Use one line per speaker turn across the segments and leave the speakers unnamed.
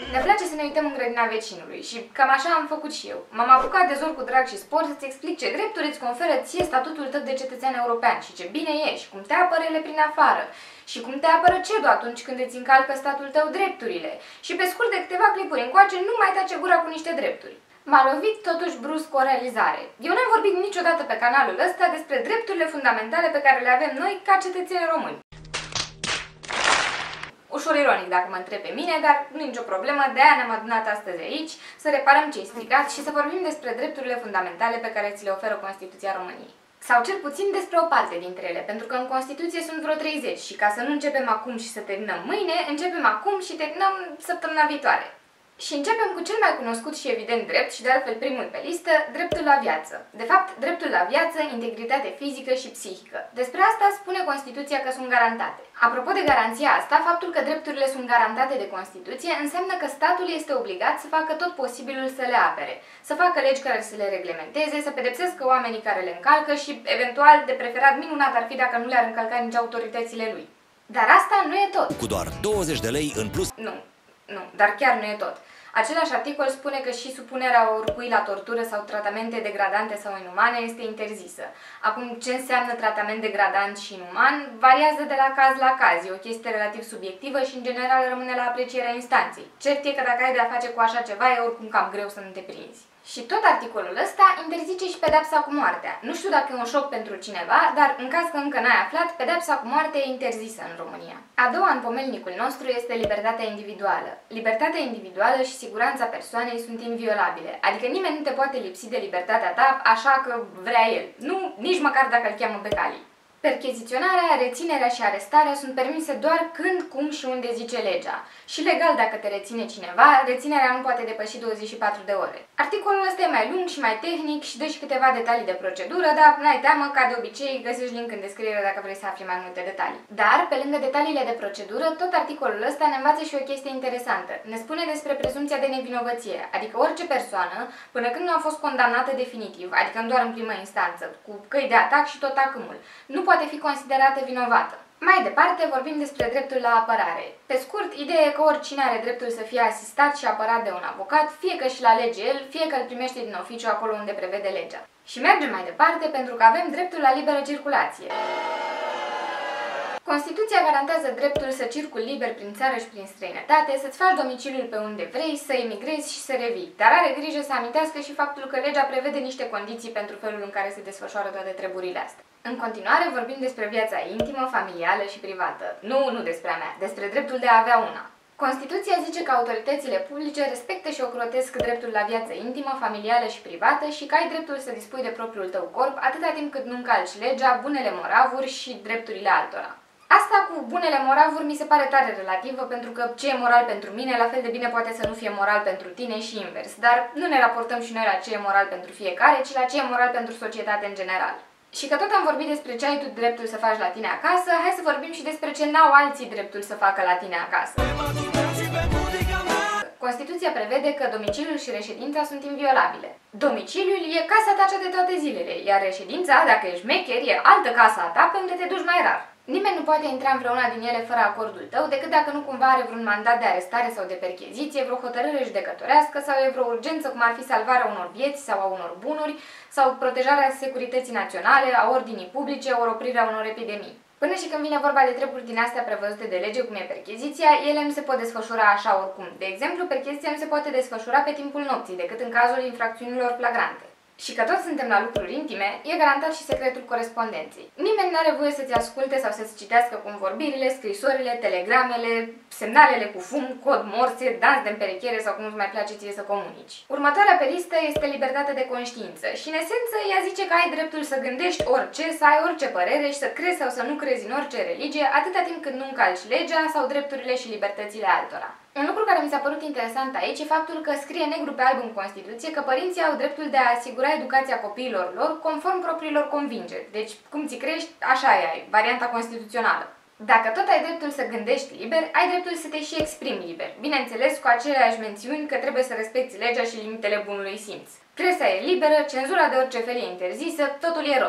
Ne place să ne uităm în grădina vecinului și cam așa am făcut și eu. M-am apucat de zor cu drag și spor să-ți explic ce drepturi îți conferă ție statutul tău de cetățean european și ce bine ești, cum te apără ele prin afară și cum te apără CEDO atunci când îți încalcă statul tău drepturile. Și pe scurt de câteva clipuri încoace nu mai tace gura cu niște drepturi. M-a lovit totuși brusc o realizare. Eu n-am vorbit niciodată pe canalul ăsta despre drepturile fundamentale pe care le avem noi ca cetățeni români. Ușor ironic dacă mă întreb pe mine, dar nu e nicio problemă, de-aia ne-am adunat astăzi aici să reparăm ce-i stricat și să vorbim despre drepturile fundamentale pe care ți le oferă Constituția României. Sau cel puțin despre o parte dintre ele, pentru că în Constituție sunt vreo 30 și ca să nu începem acum și să terminăm mâine, începem acum și terminăm săptămâna viitoare. Și începem cu cel mai cunoscut și evident drept și de altfel primul pe listă, dreptul la viață. De fapt, dreptul la viață, integritate fizică și psihică. Despre asta spune Constituția că sunt garantate. Apropo de garanția asta, faptul că drepturile sunt garantate de Constituție înseamnă că statul este obligat să facă tot posibilul să le apere, să facă legi care să le reglementeze, să pedepsească oamenii care le încalcă și, eventual, de preferat minunat ar fi dacă nu le-ar încălca nici autoritățile lui. Dar asta nu e tot.
Cu doar 20 de lei în plus.
Nu, dar chiar nu e tot. Același articol spune că și supunerea oricui la tortură sau tratamente degradante sau inumane este interzisă. Acum, ce înseamnă tratament degradant și inuman variază de la caz la caz, e o chestie relativ subiectivă și în general rămâne la aprecierea instanței. Cert e că dacă ai de a face cu așa ceva, e oricum cam greu să nu te prinzi. Și tot articolul ăsta interzice și pedepsa cu moartea. Nu știu dacă e un șoc pentru cineva, dar în caz că încă n-ai aflat, pedepsa cu moartea e interzisă în România. A doua în pomelnicul nostru este libertatea individuală. Libertatea individuală și siguranța persoanei sunt inviolabile, adică nimeni nu te poate lipsi de libertatea ta așa că vrea el. Nu, nici măcar dacă îl cheamă Becali. Percheziționarea, reținerea și arestarea sunt permise doar când, cum și unde zice legea. Și legal, dacă te reține cineva, reținerea nu poate depăși 24 de ore. Articolul ăsta e mai lung și mai tehnic și dă și câteva detalii de procedură, dar n-ai teamă, ca de obicei, găsești link în descriere dacă vrei să afli mai multe detalii. Dar, pe lângă detaliile de procedură, tot articolul ăsta ne învață și o chestie interesantă. Ne spune despre prezumția de nevinovăție, adică orice persoană, până când nu a fost condamnată definitiv, adică doar în primă instanță, cu căi de atac și tot acâmul, nu poate fi considerată vinovată. Mai departe vorbim despre dreptul la apărare. Pe scurt, ideea e că oricine are dreptul să fie asistat și apărat de un avocat, fie că și la lege el, fie că îl primește din oficiu acolo unde prevede legea. Și mergem mai departe pentru că avem dreptul la liberă circulație. Constituția garantează dreptul să circuli liber prin țară și prin străinătate, să-ți faci domiciliul pe unde vrei, să emigrezi și să revii, dar are grijă să amintească și faptul că legea prevede niște condiții pentru felul în care se desfășoară toate treburile astea. În continuare vorbim despre viața intimă, familială și privată. Nu despre a mea, despre dreptul de a avea una. Constituția zice că autoritățile publice respectă și ocrotesc dreptul la viață intimă, familială și privată și că ai dreptul să dispui de propriul tău corp atâta timp cât nu încalci legea, bunele moravuri și drepturile altora. Asta cu bunele moravuri mi se pare tare relativă, pentru că ce e moral pentru mine, la fel de bine poate să nu fie moral pentru tine și invers, dar nu ne raportăm și noi la ce e moral pentru fiecare, ci la ce e moral pentru societate în general. Și că tot am vorbit despre ce ai tu dreptul să faci la tine acasă, hai să vorbim și despre ce n-au alții dreptul să facă la tine acasă. Constituția prevede că domiciliul și reședința sunt inviolabile. Domiciliul e casa ta de toate zilele, iar reședința, dacă ești șmecher, e altă casa a ta pe unde te duci mai rar. Nimeni nu poate intra în vreuna din ele fără acordul tău, decât dacă nu cumva are vreun mandat de arestare sau de percheziție, vreo hotărâre judecătorească sau e vreo urgență, cum ar fi salvarea unor vieți sau a unor bunuri, sau protejarea securității naționale, a ordinii publice, ori oprirea unor epidemii. Până și când vine vorba de treburi din astea prevăzute de lege, cum e percheziția, ele nu se pot desfășura așa oricum. De exemplu, percheziția nu se poate desfășura pe timpul nopții, decât în cazul infracțiunilor flagrante. Și că toți suntem la lucruri intime, e garantat și secretul corespondenței. Nimeni nu are voie să-ți asculte sau să-ți citească convorbirile, scrisorile, telegramele, semnalele cu fum, cod morse, dans de împerechiere sau cum îți mai place ție să comunici. Următoarea pe listă este libertatea de conștiință și, în esență, ea zice că ai dreptul să gândești orice, să ai orice părere și să crezi sau să nu crezi în orice religie, atâta timp cât nu încalci legea sau drepturile și libertățile altora. Un lucru care mi s-a părut interesant aici e faptul că scrie negru pe alb în Constituție că părinții au dreptul de a asigura educația copiilor lor conform propriilor convingeri. Deci, cum ți crești, așa e, varianta constituțională. Dacă tot ai dreptul să gândești liber, ai dreptul să te și exprimi liber. Bineînțeles, cu aceleași mențiuni că trebuie să respecti legea și limitele bunului simț. Presa e liberă, cenzura de orice fel e interzisă, totul e roz.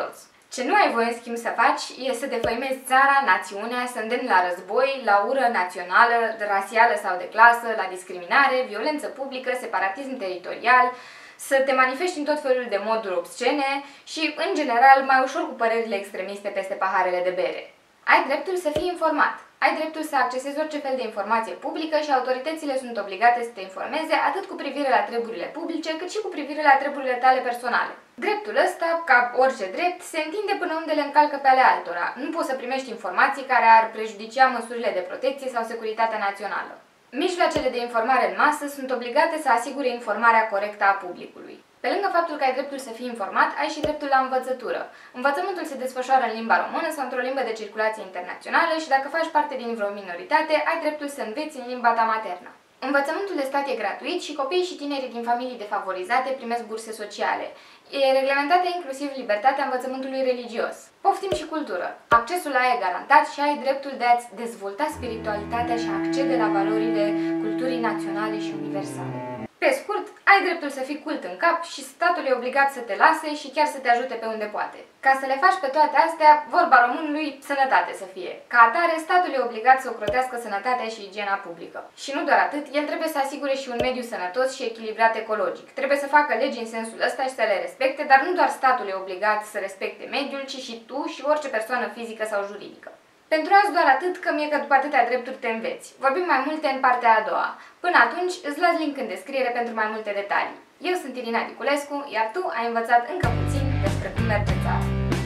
Ce nu ai voie în schimb să faci e să defăimezi țara, națiunea, să îndemni la război, la ură națională, rasială sau de clasă, la discriminare, violență publică, separatism teritorial, să te manifesti în tot felul de moduri obscene și, în general, mai ușor cu părerile extremiste peste paharele de bere. Ai dreptul să fii informat. Ai dreptul să accesezi orice fel de informație publică și autoritățile sunt obligate să te informeze atât cu privire la treburile publice, cât și cu privire la treburile tale personale. Dreptul ăsta, ca orice drept, se întinde până unde le încalcă pe ale altora. Nu poți să primești informații care ar prejudicia măsurile de protecție sau securitatea națională. Mijloacele de informare în masă sunt obligate să asigure informarea corectă a publicului. Pe lângă faptul că ai dreptul să fii informat, ai și dreptul la învățătură. Învățământul se desfășoară în limba română sau într-o limbă de circulație internațională și dacă faci parte din vreo minoritate, ai dreptul să înveți în limba ta maternă. Învățământul de stat e gratuit și copiii și tinerii din familii defavorizate primesc burse sociale. E reglementată inclusiv libertatea învățământului religios. Poftim și cultură. Accesul la ea e garantat și ai dreptul de a-ți dezvolta spiritualitatea și a accede la valorile culturii naționale și universale. Pe scurt, ai dreptul să fii cult în cap și statul e obligat să te lase și chiar să te ajute pe unde poate. Ca să le faci pe toate astea, vorba românului, sănătate să fie. Ca atare, statul e obligat să ocrotească sănătatea și igiena publică. Și nu doar atât, el trebuie să asigure și un mediu sănătos și echilibrat ecologic. Trebuie să facă legi în sensul ăsta și să le respecte, dar nu doar statul e obligat să respecte mediul, ci și tu și orice persoană fizică sau juridică. Pentru azi doar atât, că mie că după atâtea drepturi te înveți. Vorbim mai multe în partea a doua. Până atunci, îți las link în descriere pentru mai multe detalii. Eu sunt Irina Diculescu, iar tu ai învățat încă puțin despre cum merge țara.